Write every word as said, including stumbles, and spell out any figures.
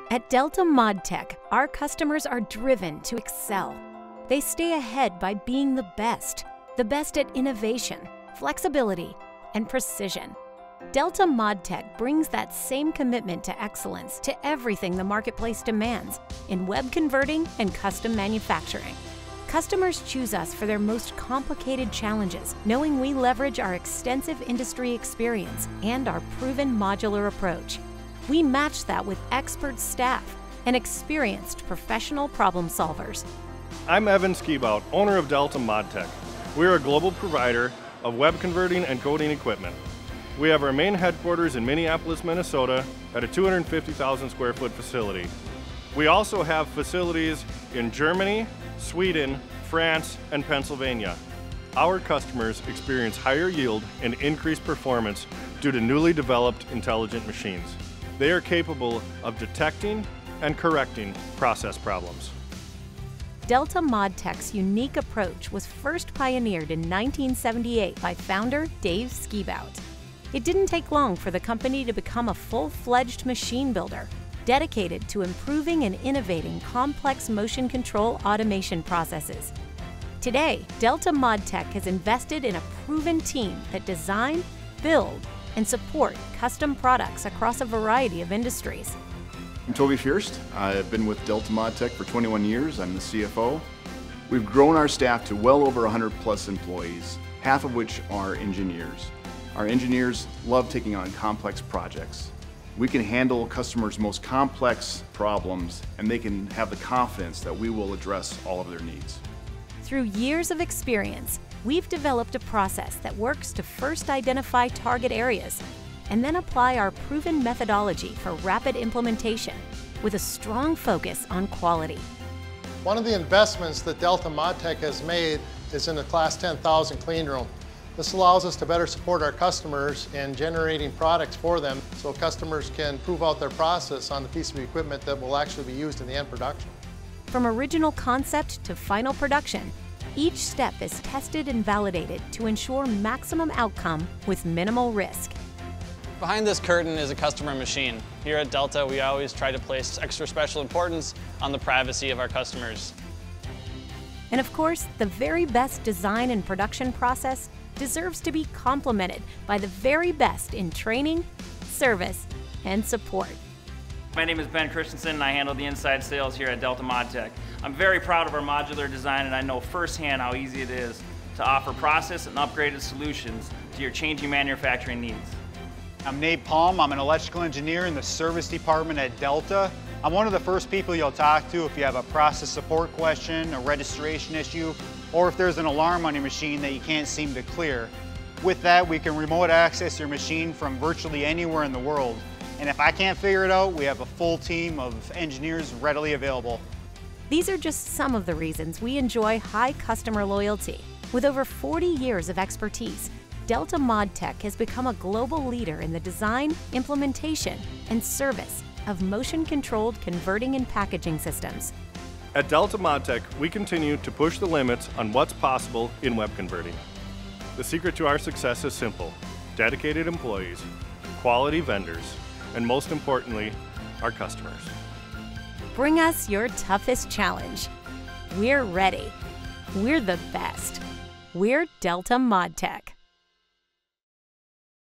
At Delta ModTech, our customers are driven to excel. They stay ahead by being the best, the best at innovation, flexibility, and precision. Delta ModTech brings that same commitment to excellence to everything the marketplace demands in web converting and custom manufacturing. Customers choose us for their most complicated challenges, knowing we leverage our extensive industry experience and our proven modular approach. We match that with expert staff and experienced professional problem solvers. I'm Evan Skiebout, owner of Delta ModTech. We're a global provider of web converting and coding equipment. We have our main headquarters in Minneapolis, Minnesota at a two hundred fifty thousand square foot facility. We also have facilities in Germany, Sweden, France, and Pennsylvania. Our customers experience higher yield and increased performance due to newly developed intelligent machines. They are capable of detecting and correcting process problems. Delta ModTech's unique approach was first pioneered in nineteen seventy-eight by founder Dave Skiebout. It didn't take long for the company to become a full-fledged machine builder, dedicated to improving and innovating complex motion control automation processes. Today, Delta ModTech has invested in a proven team that design, build, and support custom products across a variety of industries. I'm Toby Fierst. I've been with Delta ModTech for twenty-one years. I'm the C F O. We've grown our staff to well over one hundred plus employees, half of which are engineers. Our engineers love taking on complex projects. We can handle customers' most complex problems, and they can have the confidence that we will address all of their needs. Through years of experience, we've developed a process that works to first identify target areas and then apply our proven methodology for rapid implementation with a strong focus on quality. One of the investments that Delta ModTech has made is in the Class ten thousand clean room. This allows us to better support our customers in generating products for them so customers can prove out their process on the piece of equipment that will actually be used in the end production. From original concept to final production, each step is tested and validated to ensure maximum outcome with minimal risk. Behind this curtain is a customer machine. Here at Delta, we always try to place extra special importance on the privacy of our customers. And of course, the very best design and production process deserves to be complemented by the very best in training, service, and support. My name is Ben Christensen and I handle the inside sales here at Delta ModTech. I'm very proud of our modular design and I know firsthand how easy it is to offer process and upgraded solutions to your changing manufacturing needs. I'm Nate Palm. I'm an electrical engineer in the service department at Delta. I'm one of the first people you'll talk to if you have a process support question, a registration issue, or if there's an alarm on your machine that you can't seem to clear. With that, we can remote access your machine from virtually anywhere in the world. And if I can't figure it out, we have a full team of engineers readily available. These are just some of the reasons we enjoy high customer loyalty. With over forty years of expertise, Delta ModTech has become a global leader in the design, implementation, and service of motion-controlled converting and packaging systems. At Delta ModTech, we continue to push the limits on what's possible in web converting. The secret to our success is simple: dedicated employees, quality vendors, and most importantly, our customers. Bring us your toughest challenge. We're ready. We're the best. We're Delta ModTech.